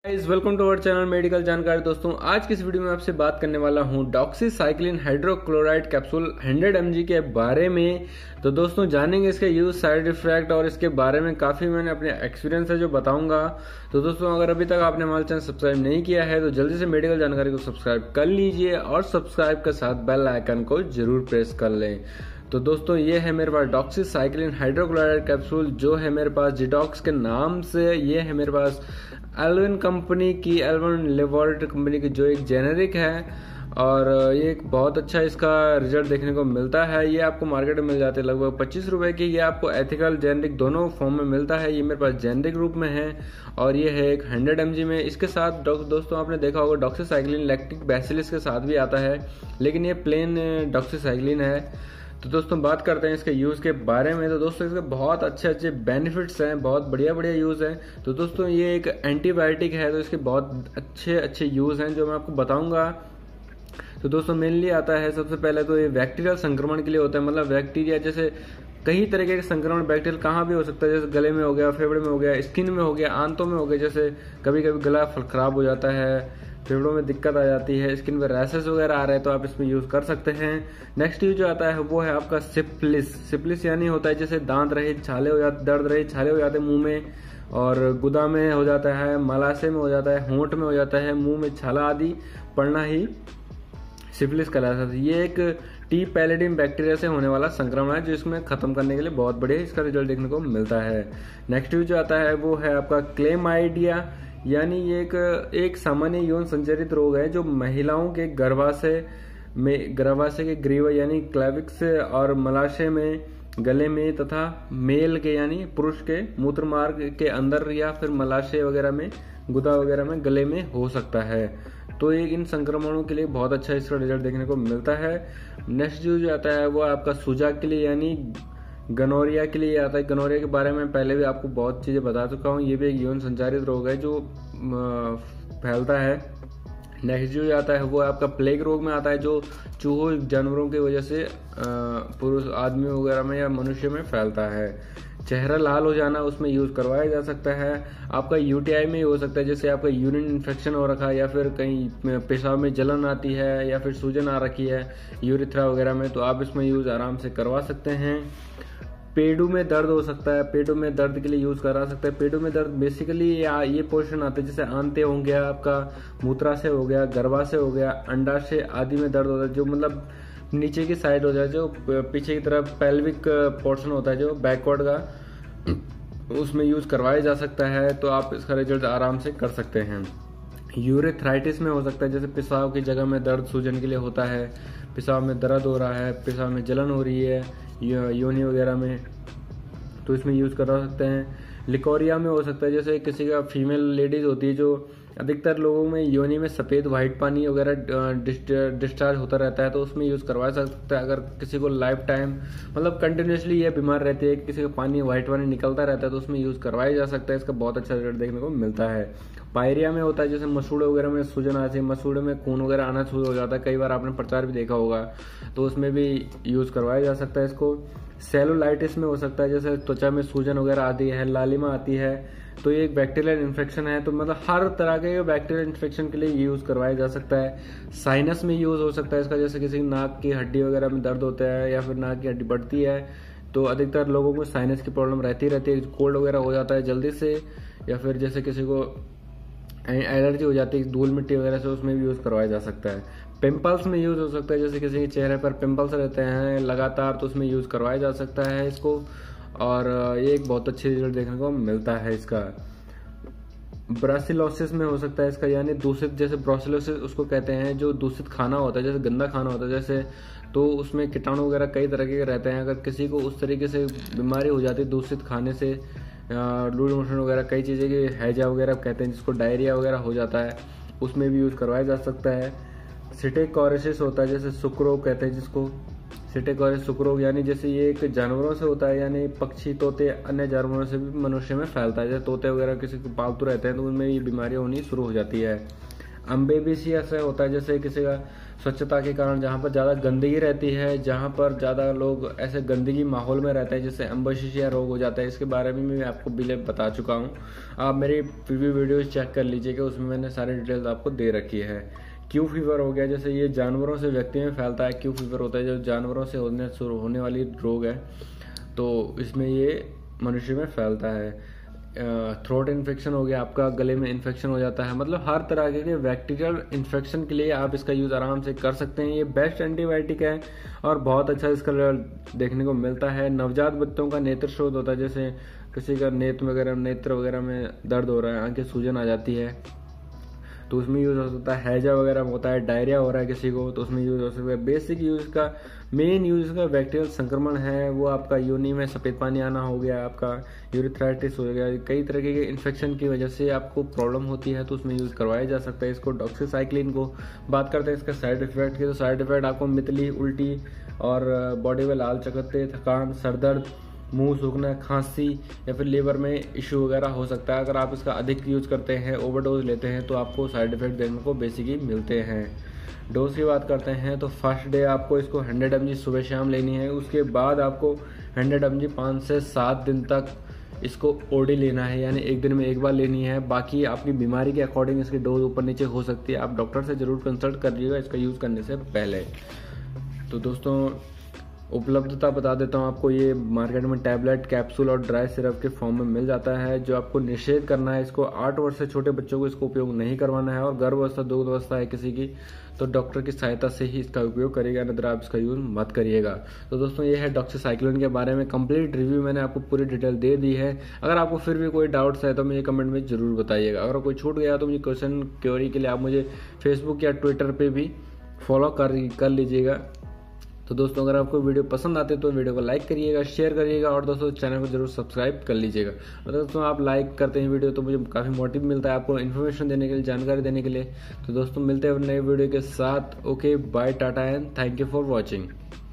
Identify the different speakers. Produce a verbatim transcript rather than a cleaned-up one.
Speaker 1: Guys welcome to our channel medical जानकारी। दोस्तों आज की इस वीडियो में आपसे बात करने वाला हूं doxycycline hydrochloride capsule hundred M G के बारे में। तो दोस्तों जानेंगे इसके यूज, साइड इफेक्ट और इसके बारे में काफी मैंने अपने एक्सपीरियंस है जो बताऊंगा। तो दोस्तों अगर अभी तक आपने हमारा चैनल सब्सक्राइब नहीं किया है तो जल्दी से मेडिकल जानकारी को सब्सक्राइब कर लीजिए और सब्सक्राइब के साथ बेल आइकन को जरूर प्रेस कर लें। तो दोस्तों ये है मेरे पास डॉक्सीसाइक्लिन हाइड्रोक्लोराइड कैप्सूल जो है मेरे पास जिडॉक्स के नाम से। ये है मेरे पास एल्विन कंपनी की, एल्विन लेबोरेटरी कंपनी की जो एक जेनेरिक है और ये एक बहुत अच्छा इसका रिजल्ट देखने को मिलता है। ये आपको मार्केट में मिल जाते हैं लगभग पच्चीस रुपए की। ये आपको एथिकल जेनेरिक दोनों फॉर्म में मिलता है। ये मेरे पास जेनेरिक रूप में है और ये है एक हंड्रेड एम जी में। इसके साथ दोस्तों आपने देखा होगा डॉक्सीसाइक्लिन लैक्टिक बैसिलस के साथ भी आता है, लेकिन ये प्लेन डॉक्सीसाइक्लिन है। तो दोस्तों बात करते हैं इसके यूज़ के बारे में। तो दोस्तों इसके बहुत अच्छे अच्छे बेनिफिट्स हैं, बहुत बढ़िया बढ़िया यूज़ हैं। तो दोस्तों ये एक एंटीबायोटिक है तो इसके बहुत अच्छे अच्छे यूज़ हैं जो मैं आपको बताऊंगा। तो दोस्तों मेनली आता है सबसे पहले तो ये बैक्टीरियल संक्रमण के लिए होता है। मतलब बैक्टीरिया जैसे कई तरीके के संक्रमण बैक्टीरियल कहाँ भी हो सकता है, जैसे गले में हो गया, फेफड़े में हो गया, स्किन में हो गया, आंतों में हो गया। जैसे कभी कभी गला खराब हो जाता है, फेफड़ों में दिक्कत आ जाती है, स्किन पे रैशेस वगैरह आ रहे हैं तो आप इसमें यूज कर सकते हैं। नेक्स्ट यूज जो आता है वो है आपका सिप्लिस। सिप्लिस यानी होता है जैसे दांत रहे छाले हो जाते, दर्द रहे छाले हो जाते हैं मुंह में, और गुदा में हो जाता है, मलाशय में हो जाता है, होंठ में हो जाता है, मुंह में छाला आदि पड़ना ही सिफिलिस कहलाता है। ये एक टी पैलेडियम बैक्टीरिया से होने वाला संक्रमण है जो इसमें खत्म करने के लिए बहुत बढ़िया इसका रिजल्ट देखने को मिलता है। नेक्स्ट यूज जो आता है वो है आपका क्लेमाइडिया, यानी ये एक एक सामान्य यौन संचरित रोग है जो महिलाओं के गर्भाशय में गर्भाशय के ग्रीवा यानी क्लेविक्स और मलाशय में, गले में तथा मेल के यानी पुरुष के मूत्र मार्ग के अंदर या फिर मलाशय वगैरह में, गुदा वगैरह में, गले में हो सकता है। तो ये इन संक्रमणों के लिए बहुत अच्छा इसका रिजल्ट देखने को मिलता है। नेक्स्ट जो आता है वो आपका सूजा के लिए यानी गनोरिया के लिए आता है। गनोरिया के बारे में पहले भी आपको बहुत चीजें बता चुका हूँ। ये भी एक यौन संचारित रोग है जो फैलता है। नेक्स्ट जो आता है वो आपका प्लेग रोग में आता है जो चूहों जानवरों की वजह से पुरुष आदमी वगैरह में या मनुष्य में फैलता है। चेहरा लाल हो जाना उसमें यूज करवाया जा सकता है। आपका यूटीआई में हो सकता है, जैसे आपका यूरिन इन्फेक्शन हो रखा है या फिर कहीं पेशाब में जलन आती है या फिर सूजन आ रखी है यूरिथ्रा वगैरह में, तो आप इसमें यूज आराम से करवा सकते हैं। पेडू में दर्द हो सकता है, पेडू में दर्द के लिए यूज करा सकते हैं। पेडू में दर्द बेसिकली ये पोर्शन आते हैं जैसे आंते हो गया, आपका मूत्राशय हो गया, गर्भाशय हो गया, अंडाशय आदि में दर्द होता है जो मतलब नीचे की साइड हो जाए, जो पीछे की तरफ पेल्विक पोर्शन होता है जो बैकवर्ड का, उसमें यूज करवाया जा सकता है। तो आप इसका रिजल्ट आराम से कर सकते हैं। यूरेथ्राइटिस में हो सकता है जैसे पेशाब की जगह में दर्द सूजन के लिए होता है, पेशाब में दर्द हो रहा है, पेशाब में जलन हो रही है योनि वगैरह में, तो इसमें यूज करा सकते हैं। लिकोरिया में हो सकता है जैसे किसी का फीमेल लेडीज होती है जो अधिकतर लोगों में योनि में सफेद व्हाइट पानी वगैरह डिस्चार्ज होता रहता है, तो उसमें यूज करवा सकता है। अगर किसी को लाइफ टाइम मतलब कंटिन्यूसली ये बीमार रहती है, किसी का पानी व्हाइट पानी निकलता रहता है, तो उसमें यूज करवाया जा सकता है। इसका बहुत अच्छा रिजल्ट देखने को मिलता है। पायरिया में होता है जैसे मसूड़े वगैरह में सूजन आती है, मसूड़े में खून वगैरह आना शुरू हो जाता है, कई बार आपने प्रचार भी देखा होगा, तो उसमें भी यूज करवाया जा सकता है इसको। सेलुलाइटिस में हो सकता है जैसे त्वचा में सूजन वगैरह आती है, लालिमा आती है, तो ये एक बैक्टीरियल इन्फेक्शन है, तो मतलब हर तरह के बैक्टीरियल इन्फेक्शन के लिए यूज करवाया जा सकता है। साइनस में यूज हो सकता है इसका, जैसे किसी नाक की हड्डी वगैरह में दर्द होता है या फिर नाक की हड्डी बढ़ती है, तो अधिकतर लोगों को साइनस की प्रॉब्लम रहती रहती है, कोल्ड वगैरह हो जाता है जल्दी से, या फिर जैसे किसी को एलर्जी हो जाती है धूल मिट्टी वगैरह से, उसमें भी यूज करवाया जा सकता है। पिंपल्स में यूज हो सकता है जैसे किसी के चेहरे पर पिंपल्स रहते हैं लगातार, तो उसमें यूज करवाया जा सकता है इसको, और ये एक बहुत अच्छी रिजल्ट देखने को मिलता है इसका। ब्रासिलोसिस में हो सकता है इसका, यानी दूषित, जैसे ब्रासिलोसिस उसको कहते हैं जो दूषित खाना होता है, जैसे गंदा खाना होता है जैसे, तो उसमें कीटाणु वगैरह कई तरह के रहते हैं। अगर किसी को उस तरीके से बीमारी हो जाती है दूषित खाने से, लूज मोशन वगैरह कई चीज़ें की हैजा वगैरह कहते हैं जिसको, डायरिया वगैरह हो जाता है, उसमें भी यूज करवाया जा सकता है। सिटेकोरेसिस होता है जैसे सुक्रोग कहते हैं जिसको, सिटेकोरेसिस सुक्रोग यानी जैसे ये एक जानवरों से होता है, यानी पक्षी, तोते, अन्य जानवरों से भी मनुष्य में फैलता है। जैसे तोते वगैरह किसी को पालतू रहते हैं तो उनमें ये बीमारियां होनी शुरू हो जाती है। अम्बेबिसिया से होता है, जैसे किसी का स्वच्छता के कारण जहाँ पर ज़्यादा गंदगी रहती है, जहाँ पर ज़्यादा लोग ऐसे गंदगी माहौल में रहते हैं, जिससे अम्बेबिसिया रोग हो जाता है। इसके बारे में मैं आपको पहले बता चुका हूँ, आप मेरी प्रीव्यू वीडियोस चेक कर लीजिएगा, उसमें मैंने सारी डिटेल्स आपको दे रखी है। क्यू फीवर हो गया, जैसे ये जानवरों से व्यक्ति में फैलता है। क्यू फीवर होता है जो जानवरों से होने शुरू होने वाली रोग है, तो इसमें ये मनुष्य में फैलता है। थ्रोट इन्फेक्शन हो गया, आपका गले में इन्फेक्शन हो जाता है। मतलब हर तरह के बैक्टीरियल इन्फेक्शन के लिए आप इसका यूज़ आराम से कर सकते हैं। ये बेस्ट एंटीबायोटिक है और बहुत अच्छा इसका रिजल्ट देखने को मिलता है। नवजात बच्चों का नेत्र शोध होता है, जैसे किसी का नेत्र वगैरह नेत्र वगैरह में दर्द हो रहा है, आंखें सूजन आ जाती है, तो उसमें यूज़ हो सकता है। हैजा वगैरह होता है, डायरिया हो रहा है किसी को, तो उसमें यूज़ हो सकता है। बेसिक यूज़ का मेन यूज़ का बैक्टीरियल संक्रमण है वो आपका योनि में सफ़ेद पानी आना हो गया, आपका यूरिथ्राइटिस हो गया, कई तरह के इन्फेक्शन की वजह से आपको प्रॉब्लम होती है, तो उसमें यूज़ करवाया जा सकता है इसको। डॉक्सीसाइक्लिन को बात करते हैं इसका साइड इफेक्ट की, तो साइड इफेक्ट आपको मितली, उल्टी और बॉडी में लाल चकत्ते, थकान, सरदर्द, मुंह सूखना, खांसी या फिर लीवर में इशू वगैरह हो सकता है। अगर आप इसका अधिक यूज करते हैं, ओवरडोज लेते हैं, तो आपको साइड इफेक्ट देखने को बेसिकली मिलते हैं। डोज की बात करते हैं तो फर्स्ट डे आपको इसको हंड्रेड एम जी सुबह शाम लेनी है। उसके बाद आपको हंड्रेड एम जी पाँच से सात दिन तक इसको ओडी लेना है, यानी एक दिन में एक बार लेनी है। बाकी आपकी बीमारी के अकॉर्डिंग इसकी डोज ऊपर नीचे हो सकती है, आप डॉक्टर से जरूर कंसल्ट करिएगा इसका यूज़ करने से पहले। तो दोस्तों उपलब्धता बता देता हूँ आपको, ये मार्केट में टैबलेट, कैप्सूल और ड्राई सिरप के फॉर्म में मिल जाता है। जो आपको निषेध करना है, इसको आठ वर्ष से छोटे बच्चों को इसको उपयोग नहीं करवाना है, और गर्भावस्था दुग्ध अवस्था है किसी की तो डॉक्टर की सहायता से ही इसका उपयोग करिएगा, अन्यथा आप इसका यूज मत करिएगा। तो दोस्तों ये है डॉक्सीसाइक्लिन के बारे में कंप्लीट रिव्यू, मैंने आपको पूरी डिटेल दे दी है। अगर आपको फिर भी कोई डाउट्स है तो मुझे कमेंट में जरूर बताइएगा। अगर कोई छूट गया तो मुझे क्वेश्चन क्वेरी के लिए आप मुझे फेसबुक या ट्विटर पर भी फॉलो कर कर लीजिएगा। तो दोस्तों अगर आपको वीडियो पसंद आते तो वीडियो को लाइक करिएगा, शेयर करिएगा, और दोस्तों चैनल को जरूर सब्सक्राइब कर लीजिएगा। और दोस्तों आप लाइक करते हैं वीडियो तो मुझे काफ़ी मोटिव मिलता है आपको इन्फॉर्मेशन देने के लिए, जानकारी देने के लिए। तो दोस्तों मिलते हैं नए वीडियो के साथ। Okay bye, tata and thank you for watching.